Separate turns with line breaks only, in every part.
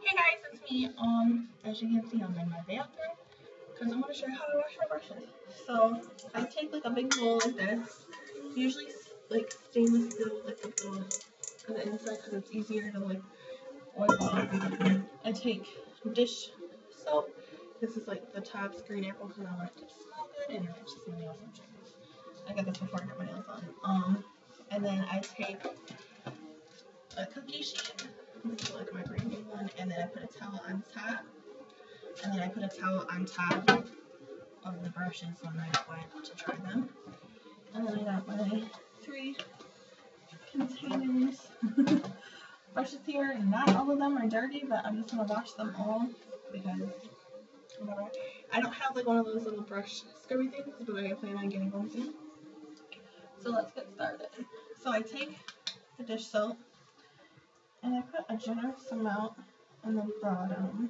Hey guys, it's me. As you can see, I'm in my bathroom because I'm gonna show you how to wash my brushes. So I take like a big bowl like this, usually like stainless steel, like with the on the inside because it's easier to like wipe off. I take dish soap. This is like the Tops Green Apple because I want it to smell good and match some nails and things. I got this before I got my nails on. And then I take a cookie sheet. This is like my green one, and then I put a towel on top, and then I put a towel on top of the brushes when I went to dry them. And then I got my 3 containers brushes here, and not all of them are dirty, but I'm just gonna wash them all because whatever. I don't have like one of those little brush scrubby things, but I plan on getting one soon. So let's get started. So I take the dish soap and I put a generous amount on the bottom.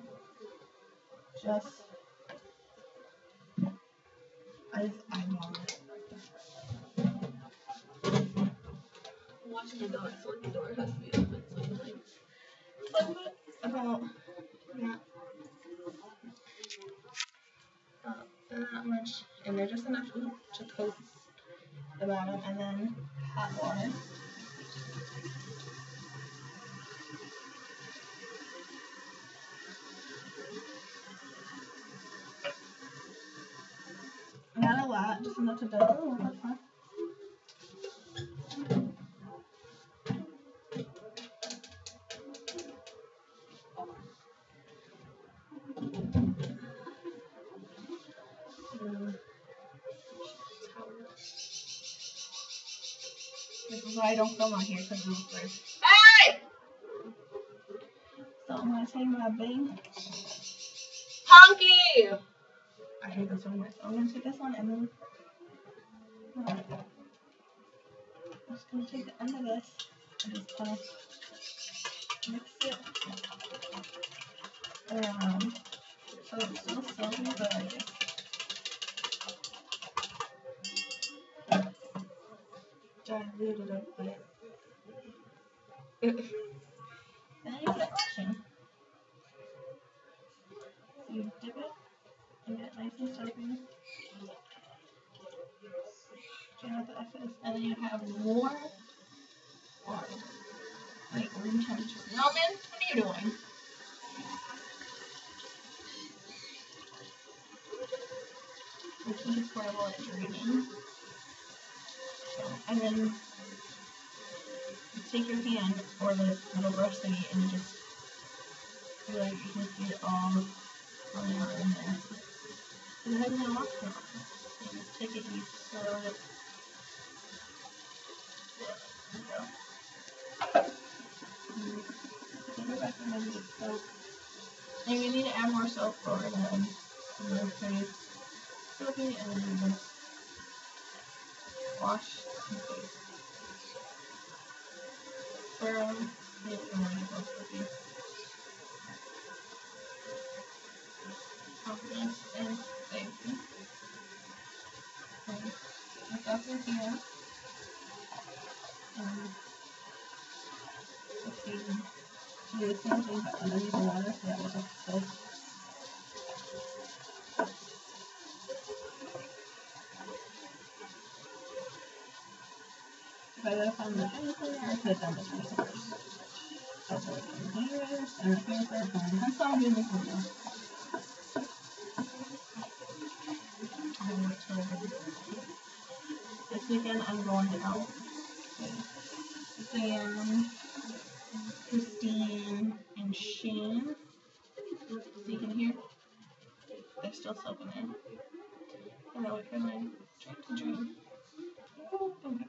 I eyeball it. I'm watching the dog, so the door has to be open. So I put about that much in there, just enough to coat the bottom, and then hot water. Not a lot, just enough to do. Oh, that's fine. This is why I don't film on here because it's like, hey! So I'm gonna take my big Honky! I hate this one. So I'm gonna take this one and then I'm just gonna take the end of this and just kind of mix it around so it's still soapy, but I just dilute it up a bit. Then you get washing. You dip it and get nice and soapy. Drain out the excess, and then you have more water. Like room temperature. Melvin, what are you doing? The key is portable at draining. And then you take your hand or the little brush thingy and you just feel like you can see it all running out in there. And it has no oxygen. You just take it and you swirl it. There you go. Take it back and then just soap. And if you need to add more soap, go right ahead. And then pretty soapy, and then you just wash your face. Swirl, make it more soapy. Confidence and safety. Okay. Look up in here. Let's see. Do the same thing but underneath the water so that will just soak. If I gotta find the finger cleaner, I could have done this one first. That's what I'm doing here, and the finger cleaner, and the pencil, I'll do this video. This weekend I'm going out with Dan, Christine, and Shane. So you can hear they're still soaking in. And I'll wait for my drink to drain. Oh, okay.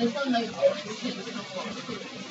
This one might also take a couple of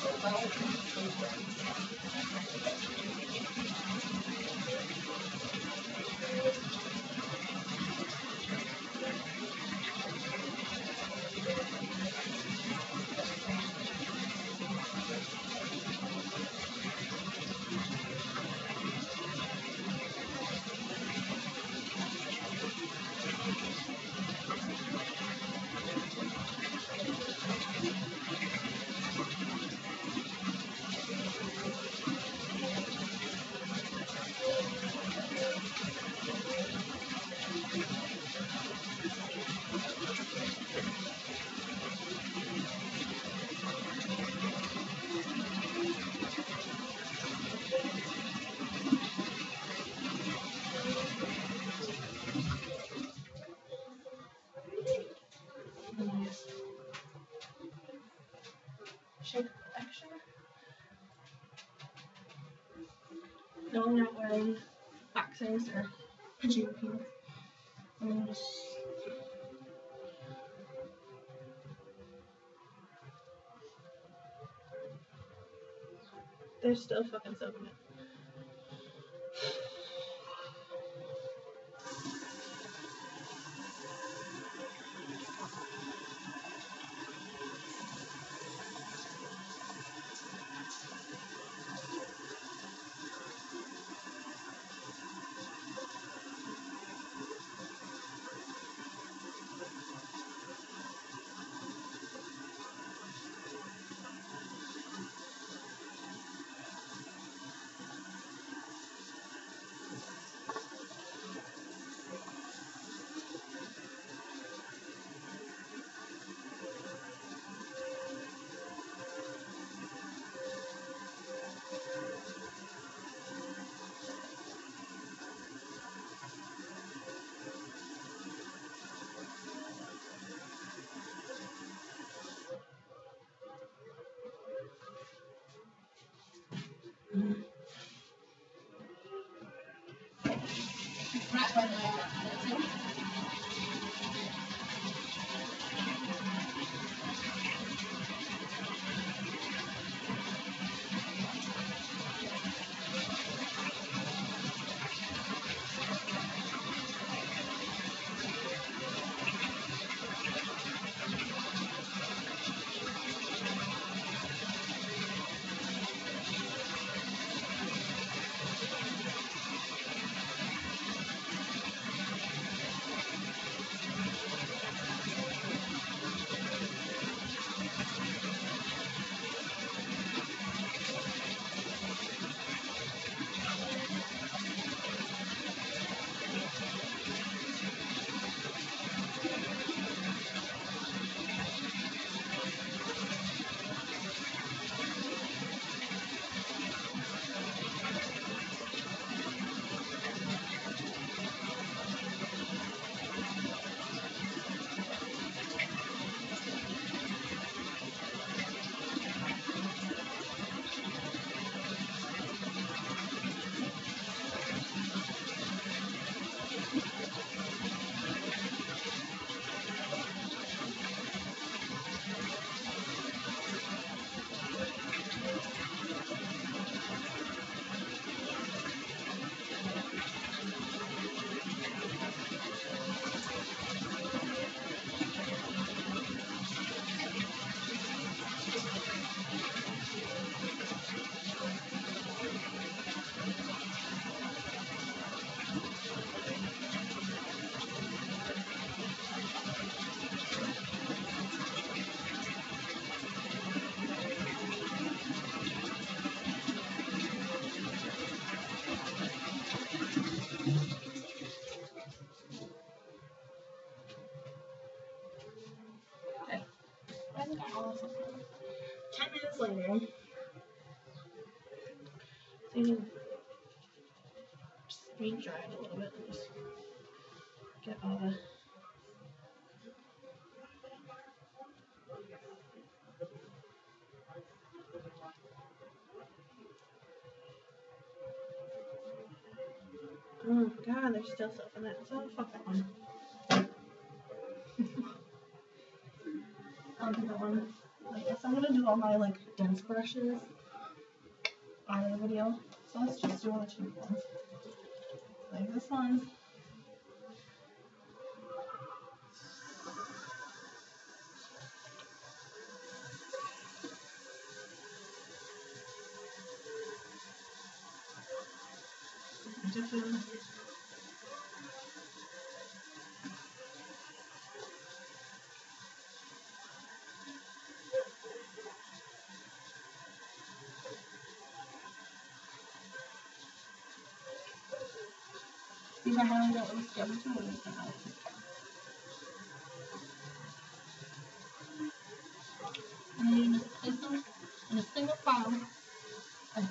shake extra. No, I'm not wearing boxers or pajama pants. I'm just they're still fucking soaking it. Awesome. 10 minutes later, so you can just read dry it a little bit and just get all the oh god, they're still soaking it. So fuck that one. I'll do that one. I guess I'm gonna do all my like dense brushes on the video. So let's just do all the cheap ones. Like this one. Different. These are how I got those skeleton. And then you just place them in a single file. Oh,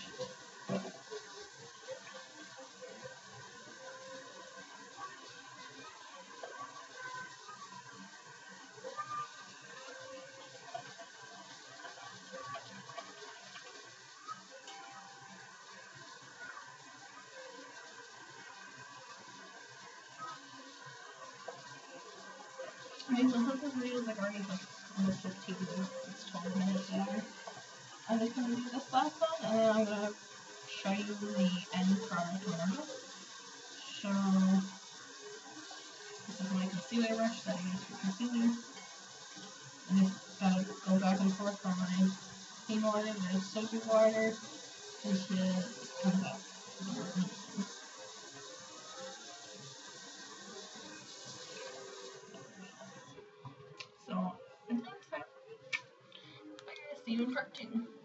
okay, so since this video is like already like almost 15 minutes, it's 12 minutes long. I'm just gonna do this last one, and then I'm gonna show you the end product, whatever. So this is my concealer brush that I use for concealer. I just gotta go back and forth from my clean water, my soapy water, until it comes out. So until next time, I'm gonna see you in part 2.